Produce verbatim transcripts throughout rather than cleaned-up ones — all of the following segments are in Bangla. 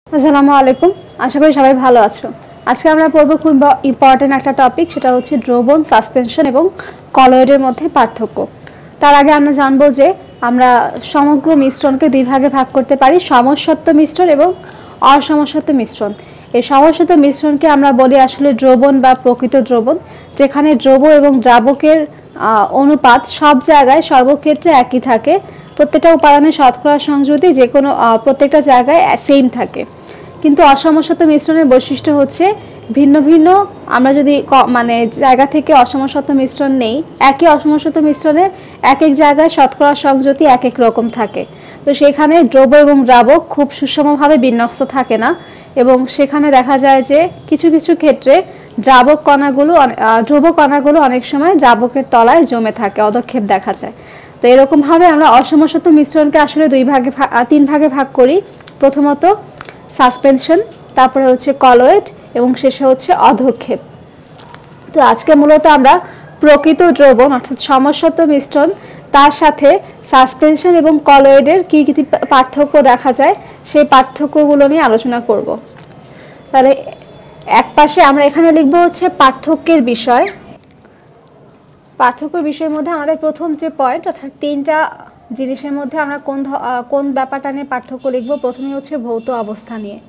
আসসালামু আলাইকুম, আশা করি সবাই ভালো আছো। আজকে আমরা পড়ব খুব ইম্পর্টেন্ট একটা টপিক, সেটা হচ্ছে দ্রবণ, সাসপেনশন এবং কলয়েডের মধ্যে পার্থক্য। তার আগে আমরা জানবো যে আমরা সমগ্র মিশ্রণকে দুই ভাগে ভাগ করতে পারি, সমসত্ব মিশ্রণ এবং অসমসত্ব মিশ্রণ। এই সমসত্ব মিশ্রণকে আমরা বলি আসলে দ্রবণ বা প্রকৃত দ্রবণ, যেখানে দ্রব এবং দ্রাবকের অনুপাত সব জায়গায় সর্বক্ষেত্রে একই থাকে। প্রত্যেকটা উপাদানের শতকরা সংযুতি যে কোনো প্রত্যেকটা জায়গায় সেম থাকে। কিন্তু অসমসত্ব মিশ্রণের বৈশিষ্ট্য হচ্ছে ভিন্ন ভিন্ন। আমরা যদি মানে জায়গা থেকে অসমসত্ব মিশ্রণ নেই, একই অসমসত্ব মিশ্রণের এক এক জায়গায় শতকরা সংযুতি এক এক রকম থাকে। তো সেখানে দ্রব এবং দ্রাবক খুব সুষমভাবে বিন্যস্ত থাকে না, এবং সেখানে দেখা যায় যে কিছু কিছু ক্ষেত্রে দ্রাবক কণাগুলো দ্রব কণাগুলো অনেক সময় দ্রাবকের তলায় জমে থাকে, অধক্ষেপ দেখা যায়। তো এরকমভাবে আমরা অসমসত্ব মিশ্রণকে আসলে দুই ভাগে তিন ভাগে ভাগ করি। প্রথমত সাসপেনশন, তারপরে হচ্ছে কলয়েড এবং শেষে হচ্ছে অধক্ষেপ। তো আজকে মূলত আমরা প্রকৃত দ্রবণ অর্থাৎ সমসত্ব মিশ্রণ, তার সাথে সাসপেনশন এবং কলয়েডের কী কী পার্থক্য দেখা যায় সেই পার্থক্যগুলো নিয়ে আলোচনা করব। তাহলে এক পাশে আমরা এখানে লিখব হচ্ছে পার্থক্যের বিষয়। পার্থক্য বিষয়ের মধ্যে আমাদের প্রথম যে পয়েন্ট, অর্থাৎ তিনটা জিনিসের মধ্যে আমরা কোন কোন ব্যাপারটা নিয়ে পার্থক্য লিখব। প্রথমে হচ্ছে ভৌত অবস্থা নিয়ে।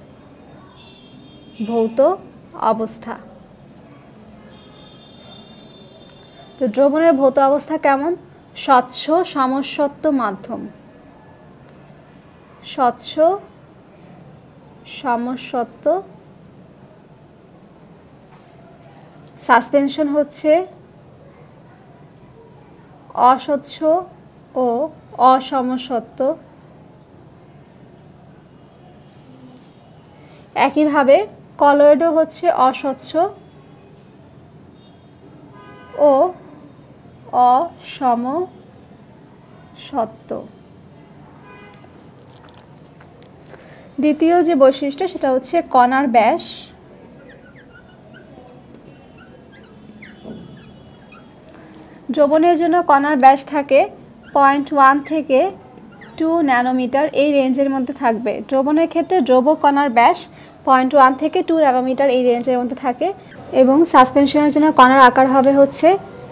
ভৌত অবস্থা। তো দ্রবণের ভৌত অবস্থা কেমন? স্বচ্ছ সমসত্ব মাধ্যম। স্বচ্ছ সমসত্ব। সাসপেনশন হচ্ছে অস্বচ্ছ ও অসমসত্ব। একইভাবে কলয়েডও হচ্ছে অস্বচ্ছ ও অসমসত্ব। দ্বিতীয় যে বৈশিষ্ট্য সেটা হচ্ছে কণার ব্যাস। দ্রবণের জন্য কণার ব্যাস থাকে পয়েন্ট ওয়ান থেকে টু ন্যানোমিটার, এই রেঞ্জের মধ্যে থাকবে। দ্রবণের ক্ষেত্রে দ্রব কণার ব্যাস পয়েন্ট ওয়ান থেকে টু ন্যানোমিটার এই রেঞ্জের মধ্যে থাকে। এবং সাসপেনশনের জন্য কণার আকার হবে হচ্ছে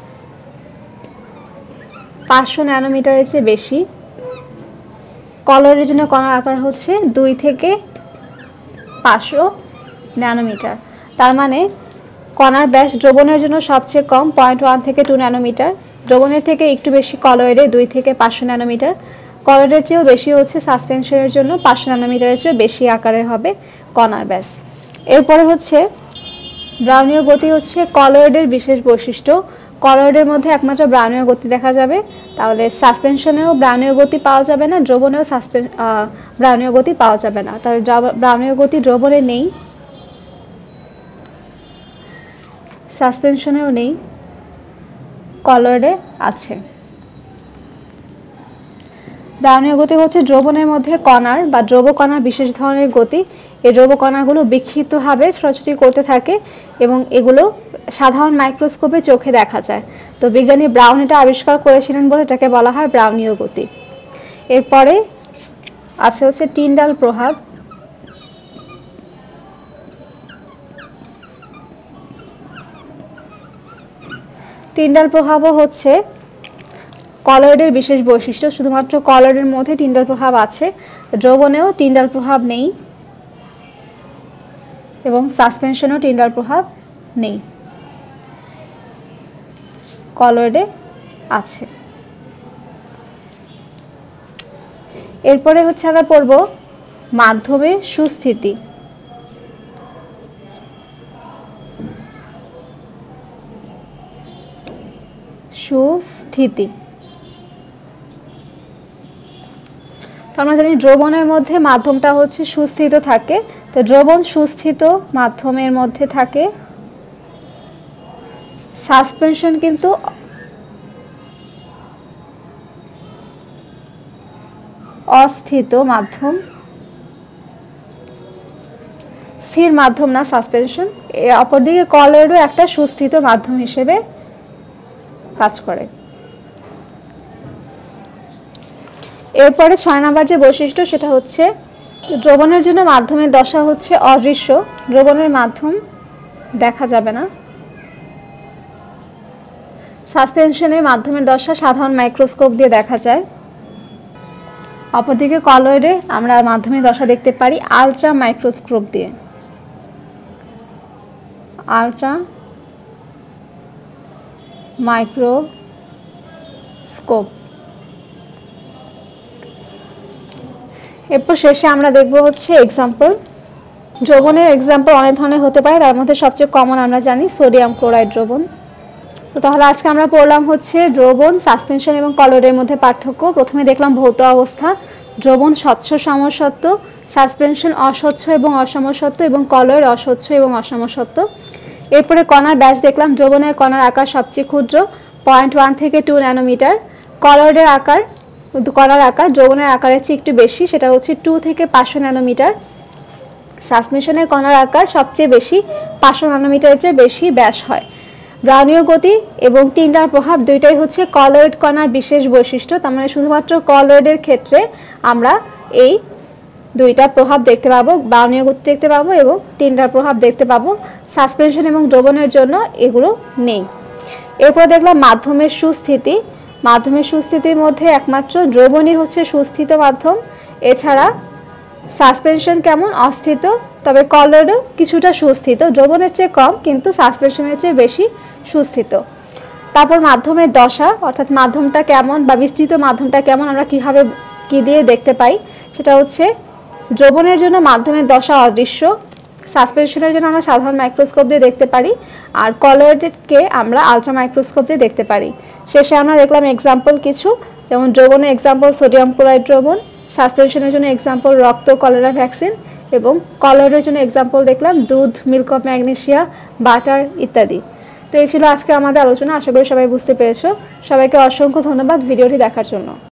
পাঁচশো ন্যানোমিটারের চেয়ে বেশি। কলয়েডের জন্য কণার আকার হচ্ছে দুই থেকে পাঁচশো ন্যানোমিটার। তার মানে কণার ব্যাস দ্রবণের জন্য সবচেয়ে কম পয়েন্ট ওয়ান থেকে টু ন্যানোমিটার, দ্রবণের থেকে একটু বেশি কলয়েডে দুই থেকে পাঁচশো ন্যানোমিটার। কলয়েডের চেয়েও বেশি হচ্ছে সাসপেনশনের জন্য পাঁচশো ন্যানোমিটারের চেয়ে বেশি আকারের হবে কণার ব্যাস। এরপরে হচ্ছে ব্রাউনীয় গতি হচ্ছে কলয়েডের বিশেষ বৈশিষ্ট্য। কলয়েডের মধ্যে একমাত্র ব্রাউনীয় গতি দেখা যাবে, তাহলে সাসপেনশনেও ব্রাউনীয় গতি পাওয়া যাবে না, দ্রবণেও সাসপেন ব্রাউনীয় গতি পাওয়া যাবে না। তাহলে ব্রাউনীয় গতি দ্রবণে নেই, সাসপেনশনেও নেই, কলয়েডে আছে। ব্রাউনীয় গতি হচ্ছে দ্রবণের মধ্যে কণার বা দ্রব কণার বিশেষ ধরনের গতি। এই দ্রব কণাগুলো বিক্ষিপ্তভাবে ছোটাছুটি করতে থাকে এবং এগুলো সাধারণ মাইক্রোস্কোপে চোখে দেখা যায়। তো বিজ্ঞানী ব্রাউন এটা আবিষ্কার করেছিলেন বলে এটাকে বলা হয় ব্রাউনীয় গতি। এরপরে আছে হচ্ছে টিন্ডাল প্রভাব। টিন্ডাল প্রভাবও হচ্ছে কলয়েডের বিশেষ বৈশিষ্ট্য। শুধুমাত্র কলয়েডের মধ্যে টিন্ডাল প্রভাব আছে, দ্রবণেও টিন্ডাল প্রভাব নেই এবং সাসপেনশনেও টিন্ডাল প্রভাব নেই, কলয়েডে আছে। এরপরে হচ্ছে আমরা পড়ব মাধ্যমের সুস্থিতি। সুস্থিতি আমরা জানি দ্রবণের মধ্যে মাধ্যমটা হচ্ছে সুস্থিত থাকে। তো দ্রবণ সুস্থিত মাধ্যমের মধ্যে থাকে। সাসপেনশন কিন্তু অস্থিত মাধ্যম, স্থির মাধ্যম না সাসপেনশন। অপরদিকে কলয়েডও একটা সুস্থিত মাধ্যম হিসেবে কাজ করে। এরপরে ছয় নাম্বার যে বৈশিষ্ট্য সেটা হচ্ছে দ্রবণের জন্য মাধ্যমের দশা হচ্ছে অদৃশ্য, দ্রবণের মাধ্যম দেখা যাবে না। সাসপেনশনের মাধ্যমের দশা সাধারণ মাইক্রোস্কোপ দিয়ে দেখা যায়। অপরদিকে কলয়েডে আমরা মাধ্যমের দশা দেখতে পারি আলট্রা মাইক্রোস্কোপ দিয়ে। Ultra microscope. এরপর শেষে আমরা দেখব হচ্ছে এক্সাম্পল। দ্রবণের এক্সাম্পল অনেক ধরনের হতে পারে, তার মধ্যে সবচেয়ে কমন আমরা জানি সোডিয়াম ক্লোরাইড দ্রবণ। তো তাহলে আজকে আমরা পড়লাম হচ্ছে দ্রবণ, সাসপেনশন এবং কলয়েডের মধ্যে পার্থক্য। প্রথমে দেখলাম ভৌত অবস্থা, দ্রবণ স্বচ্ছ সমসত্ব, সাসপেনশন অস্বচ্ছ এবং অসমসত্ব এবং কলয়েড অস্বচ্ছ এবং অসমসত্ব। এরপরে কণার ব্যাস দেখলাম, দ্রবণের কণার আকার সবচেয়ে ক্ষুদ্র পয়েন্ট ওয়ান থেকে টু ন্যানোমিটার, কলয়েডের আকার কণার আকার দ্রবণের আকারের চেয়ে একটু বেশি, সেটা হচ্ছে টু থেকে পাঁচশো ন্যানোমিটার। সাসপেনশনের কণার আকার সবচেয়ে বেশি পাঁচশো ন্যানোমিটারের চেয়ে বেশি ব্যাস হয়। ব্রাউনীয় গতি এবং টিন্ডার প্রভাব দুইটাই হচ্ছে কলয়েড কণার বিশেষ বৈশিষ্ট্য। তার মানে শুধুমাত্র কলয়েডের ক্ষেত্রে আমরা এই দুইটা প্রভাব দেখতে পাবো, ব্রাউনীয় গতি দেখতে পাবো এবং টিন্ডার প্রভাব দেখতে পাবো। সাসপেনশন এবং দ্রবণের জন্য এগুলো নেই। এরপর দেখলাম মাধ্যমের সুস্থিতি। মাধ্যমের সুস্থিতির মধ্যে একমাত্র দ্রবণই হচ্ছে সুস্থিত মাধ্যম, এছাড়া সাসপেনশন কেমন অস্থিত, তবে কলয়েডও কিছুটা সুস্থিত, দ্রবণের চেয়ে কম কিন্তু সাসপেনশনের চেয়ে বেশি সুস্থিত। তারপর মাধ্যমের দশা, অর্থাৎ মাধ্যমটা কেমন বা বিস্তৃত মাধ্যমটা কেমন আমরা কিভাবে কি দিয়ে দেখতে পাই, সেটা হচ্ছে দ্রবণের জন্য মাধ্যমের দশা অদৃশ্য, সাসপেনশনের জন্য আমরা সাধারণ মাইক্রোস্কোপ দিয়ে দেখতে পারি, আর কলয়েডকে আমরা আলট্রা মাইক্রোস্কোপ দিয়ে দেখতে পারি। শেষে আমরা দেখলাম এক্সাম্পল কিছু, যেমন দ্রবণের এক্সাম্পল সোডিয়াম ক্লোরাইড দ্রবণ, সাসপেনশনের জন্য এক্সাম্পল রক্ত কলেরা ভ্যাকসিন এবং কলয়েডের জন্য এক্সাম্পল দেখলাম দুধ, মিল্ক অফ ম্যাগনেসিয়া, বাটার ইত্যাদি। তো এই ছিল আজকে আমাদের আলোচনা। আশা করি সবাই বুঝতে পেরেছো। সবাইকে অসংখ্য ধন্যবাদ ভিডিওটি দেখার জন্য।